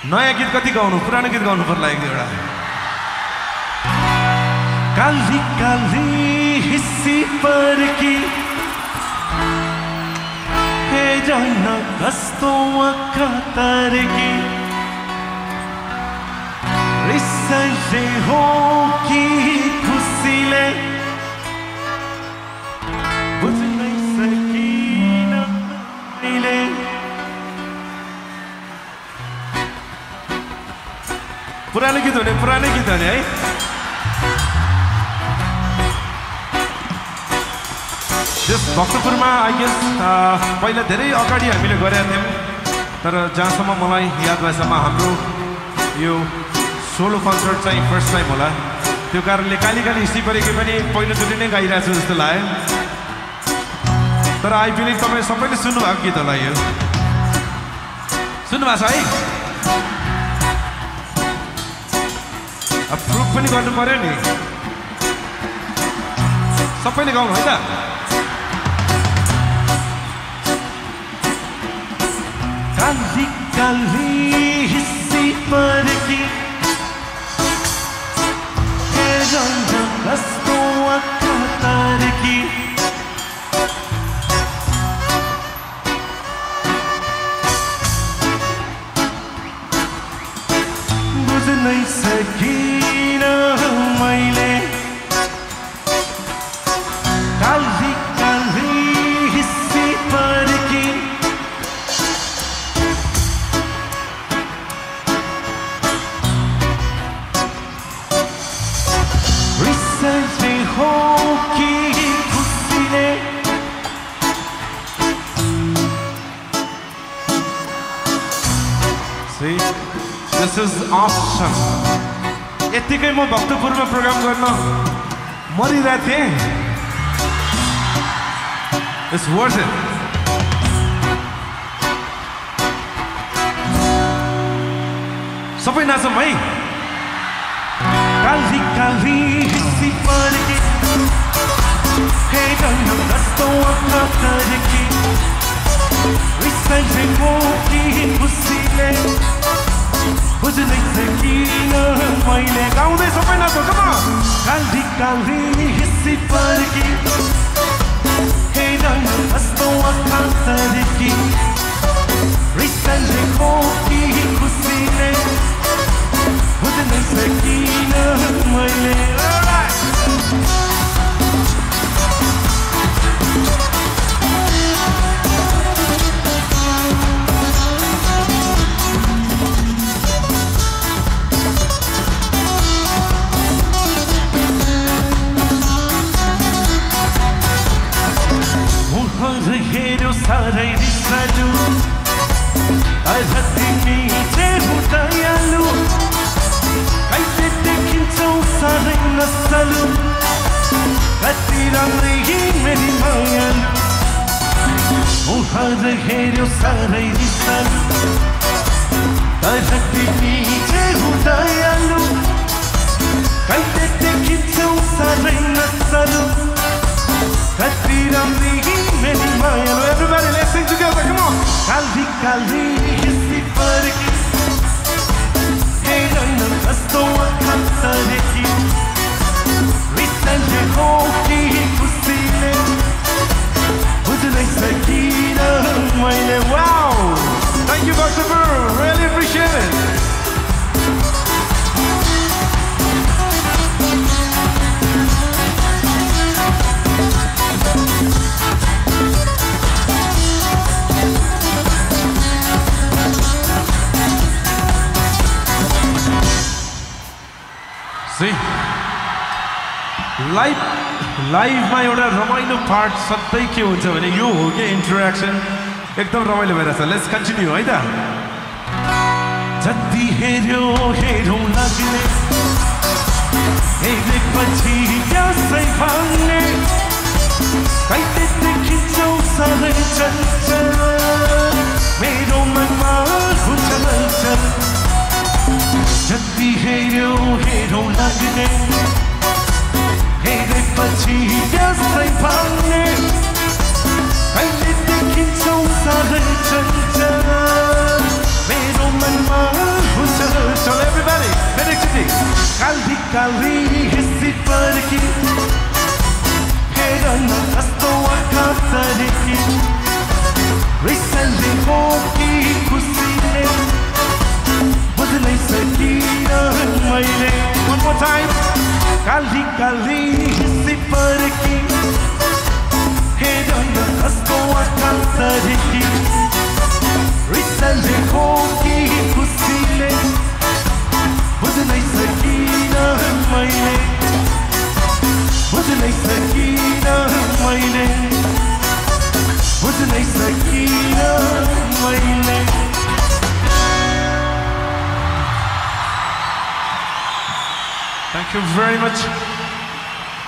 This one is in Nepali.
नयाँ गीत कति गाउनु पुरानो गीत गाउनु पर्ला एक एउटा काली काली हिस्सी परकी हे जान कस्तो आँखा तारकी रिसले हो कि खुसीले बुझ्नै सकिन मैले पुरानो गीत हुने है त्यस भक्तपुरमा आई गेस पहिला धेरै अगाडि हामीले गरेका थियौँ तर जहाँसम्म मलाई याद भएसम्म हाम्रो यो सोलो कन्सर्ट चाहिँ फर्स्ट टाइम होला त्यो कारणले काली काली हिस्सी परेको पनि पहिलोचोटि नै गाइरहेको छु जस्तो लाग्यो तर आई बिलिभ तपाईँ सबैले सुन्नुभएको गीत होला यो सुन्नुभएको छ है प्रुफ पनि गर्नु पर्यो नि सबैले गाउनु है त काली काली हिस्सी परकी हे रंग कस्तो आँखा तारकी बुझ्नै सकिन मैले काली काली हिस्सी परकी रिसले हो कि खुसीले See, this is awesome. यतिकै म भक्तपुरमा प्रोग्राम गर्न मरिरहेको थिएँ It's worth it. सबै नाचौँ है काली काली हिस्सी परकी हे रंग कस्तो आँखा तारकी रिसले हो कि खुसीले बुझ्नै सकिन मैले गाउँदै सबै नाचौँ कम काली काली हिस्सी परकी हे रंग कस्तो आँखा तारकी रिसले हो कि खुसीले बुझ्नै सकिन मैले मुहर हेऱ्यो साह्रै रिसालु अझ तिमी चाहिँ हुँदैहालु कहिले देखिन्छौ साह्रै नसालु कति राम्रै मेरी मायालु मुहर हेऱ्यो साह्रै रिसालु अझ तिमी चाहिँ हुँदैहालु कहिले देखिन्छौ साह्रै नसालु कति राम्रै मेरी मायालु Everybody let's sing together come on Kali Kali हिस्सी परकी हे रंग कस्तो आँखा तारकी रिसले हो कि खुसीले बुझ्नै सकिन मैले Wow! Thank you Bhaktapur, really appreciate it. See? लाइभमा एउटा रमाइलो पार्ट सधैँ के हुन्छ भने यो हो कि इन्टरेक्सन एकदम रमाइलो भइरहेछ लेट्स कन्टिन्यू है त जति हेऱ्यो हेरौँ लाग्ने हेरेपछि त्यसै भन्ने कहिले देखिन्छौ साह्रै चञ्चल मेरो मनमा हुन्छ हलचल जति हेऱ्यो हेरौँ लाग्ने हेरेपछि त्यसै भन्ने कहिले देखिन्छौ साह्रै चञ्चल मेरो मनमा काली काली सिपर की हेरन कस्तो आकाश की रिसले को की खुसीले बुझ्नै सकिन मैले बुझ्नै सकिन मैले बुझ्नै सकिन मैले Thank you very much.